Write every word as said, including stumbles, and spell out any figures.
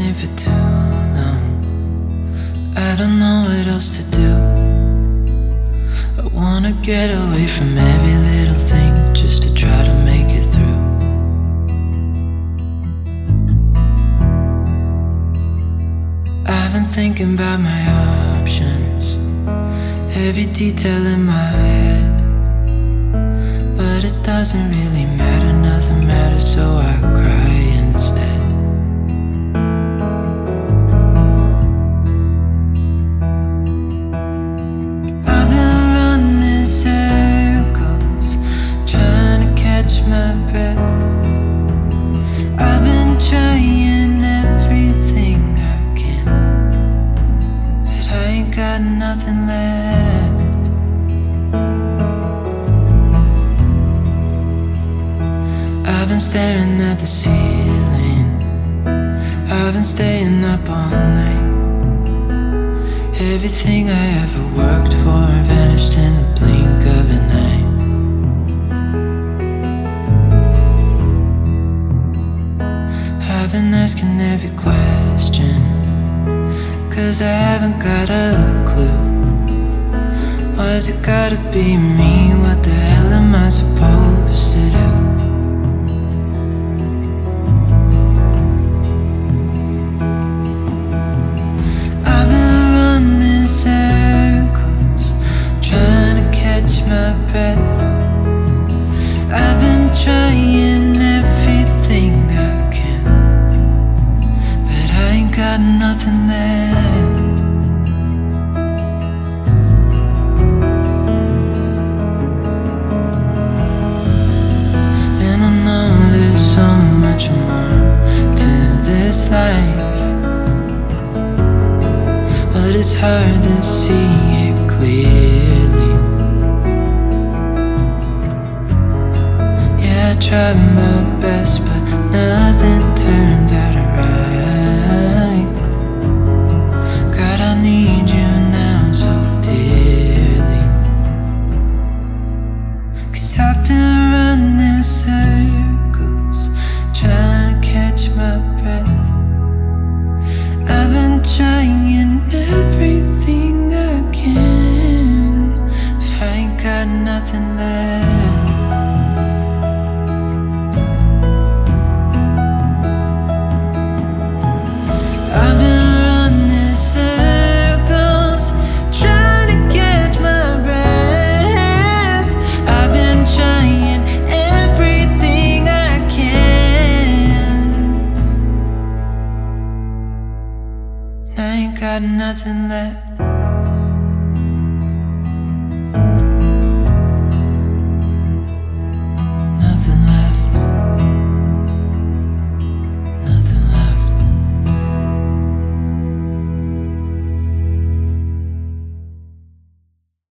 here for too long. I don't know what else to do. I wanna get away from every little thing just to try to make it through. I've been thinking about my options, every detail in my head, but it doesn't really matter, nothing matters, so I cry instead. I've been running circles, trying to catch my breath. I've been trying everything I can, but I ain't got nothing left. I've been staring at the ceiling, I've been staying up all night. Everything I ever worked for vanished in the blink of an eye. I've been asking every question, cause I haven't got a clue. Why's it gotta be me? What the hell am I supposed to do? My breath. I've been trying everything I can, but I ain't got nothing left. And I know there's so much more to this life, but it's hard to see it clearly. I try my best, but nothing turns out right. God, I need you now so dearly, cause I've been running circles, trying to catch my breath. I've been trying everything I can, but I ain't got nothing left. I ain't got nothing left.